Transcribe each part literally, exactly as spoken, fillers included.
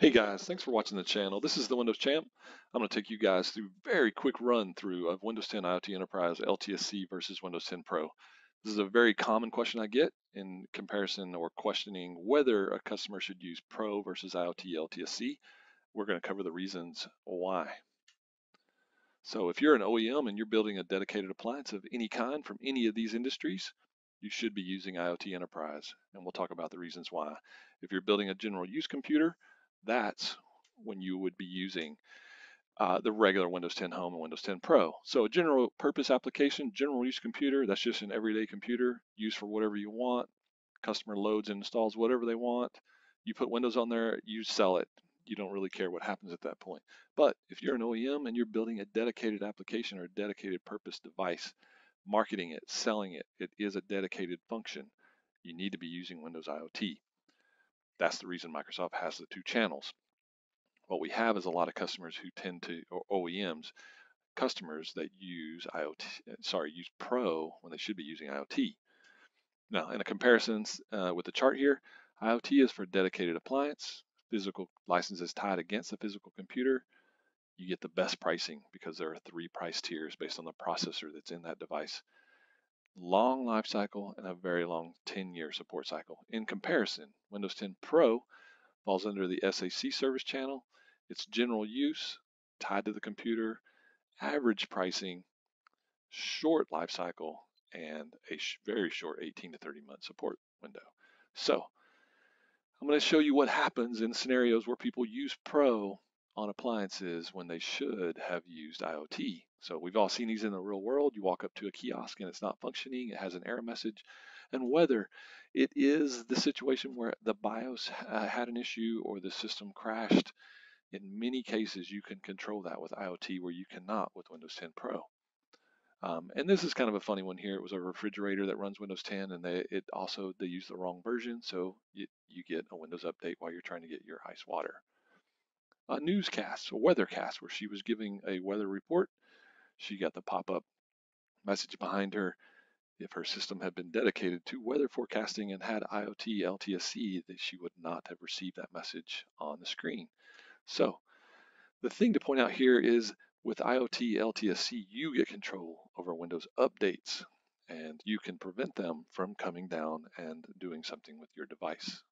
Hey guys, thanks for watching the channel. This is the Windows Champ. I'm going to take you guys through a very quick run through of Windows ten IoT Enterprise L T S C versus Windows ten Pro. This is a very common question I get in comparison or questioning whether a customer should use Pro versus IoT L T S C. We're going to cover the reasons why. So if you're an O E M and you're building a dedicated appliance of any kind from any of these industries, you should be using IoT Enterprise, and we'll talk about the reasons why. If you're building a general use computer, that's when you would be using uh, the regular Windows ten Home and Windows ten Pro. So a general purpose application, general use computer, that's just an everyday computer used for whatever you want. Customer loads and installs whatever they want. You put Windows on there, you sell it. You don't really care what happens at that point. But if you're an O E M and you're building a dedicated application or a dedicated purpose device, marketing it, selling it, it is a dedicated function. You need to be using Windows IoT. That's the reason Microsoft has the two channels. What we have is a lot of customers who tend to, or O E Ms, customers that use IoT, sorry, use Pro when they should be using IoT. Now, in a comparison uh, with the chart here, IoT is for dedicated appliance. Physical license is tied against the physical computer. You get the best pricing because there are three price tiers based on the processor that's in that device. Long life cycle and a very long ten year support cycle. In comparison, Windows ten Pro falls under the S A C service channel. It's general use, tied to the computer, average pricing, short life cycle, and a sh very short eighteen to thirty month support window. So I'm going to show you what happens in scenarios where people use Pro on appliances when they should have used IoT. So we've all seen these in the real world. You walk up to a kiosk and it's not functioning, it has an error message, and whether it is the situation where the BIOS uh, had an issue or the system crashed, in many cases you can control that with IoT where you cannot with Windows ten Pro. Um, and this is kind of a funny one here. It was a refrigerator that runs Windows ten, and they it also they use the wrong version, so you, you get a Windows update while you're trying to get your ice water. A newscast, a weathercast, where she was giving a weather report. She got the pop-up message behind her. If her system had been dedicated to weather forecasting and had IoT L T S C, that she would not have received that message on the screen. So the thing to point out here is with IoT L T S C, you get control over Windows updates, and you can prevent them from coming down and doing something with your device.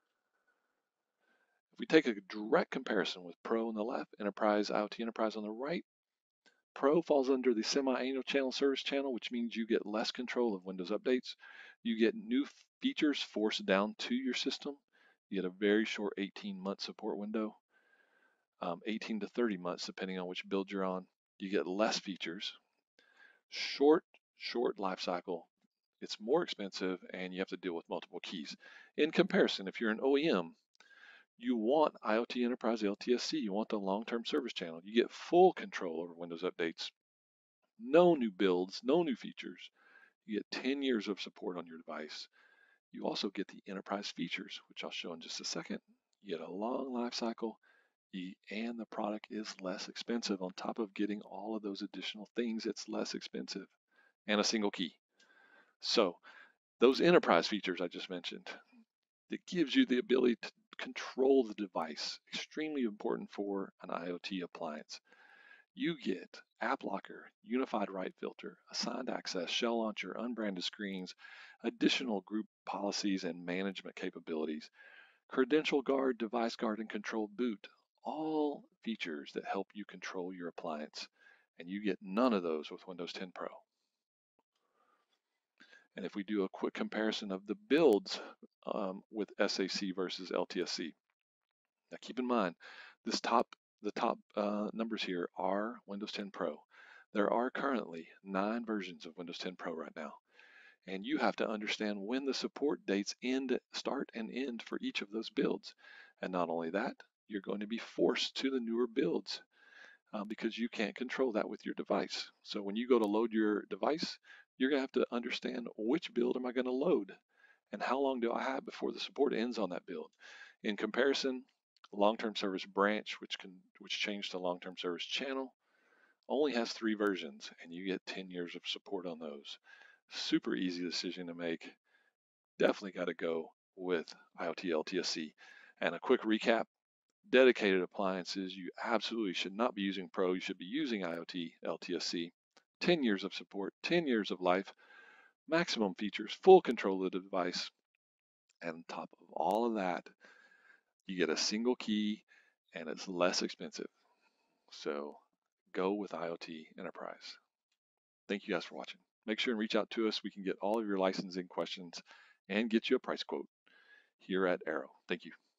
If we take a direct comparison with Pro on the left, Enterprise, IoT Enterprise on the right, Pro falls under the semi-annual channel service channel, which means you get less control of Windows updates. You get new features forced down to your system. You get a very short eighteen month support window. Um, eighteen to thirty months, depending on which build you're on. You get less features, short, short life cycle. It's more expensive, and you have to deal with multiple keys. In comparison, if you're an O E M, you want IoT Enterprise L T S C. You want the long-term service channel. You get full control over Windows updates. No new builds, no new features. You get ten years of support on your device. You also get the enterprise features, which I'll show in just a second. You get a long life cycle, and the product is less expensive. On top of getting all of those additional things, it's less expensive, and a single key. So those enterprise features I just mentioned, that gives you the ability to control the device, extremely important for an IoT appliance. You get App Locker, Unified Write Filter, Assigned Access, Shell Launcher, Unbranded Screens, additional group policies and management capabilities, Credential Guard, Device Guard, and Controlled Boot, all features that help you control your appliance, and you get none of those with Windows ten Pro. And if we do a quick comparison of the builds um, with S A C versus L T S C, now keep in mind, this top, the top uh, numbers here are Windows ten Pro. There are currently nine versions of Windows ten Pro right now, and you have to understand when the support dates end, start and end for each of those builds. And not only that, you're going to be forced to the newer builds uh, because you can't control that with your device. So when you go to load your device, you're going to have to understand which build am I going to load and how long do I have before the support ends on that build. In comparison, long-term service branch, which can which changed to long-term service channel, only has three versions, and you get ten years of support on those. Super easy decision to make. Definitely got to go with IoT L T S C. And a quick recap, dedicated appliances, you absolutely should not be using Pro. You should be using IoT L T S C. ten years of support, ten years of life, maximum features, full control of the device. And on top of all of that, you get a single key and it's less expensive. So go with IoT Enterprise. Thank you guys for watching. Make sure and reach out to us. We can get all of your licensing questions and get you a price quote here at Arrow. Thank you.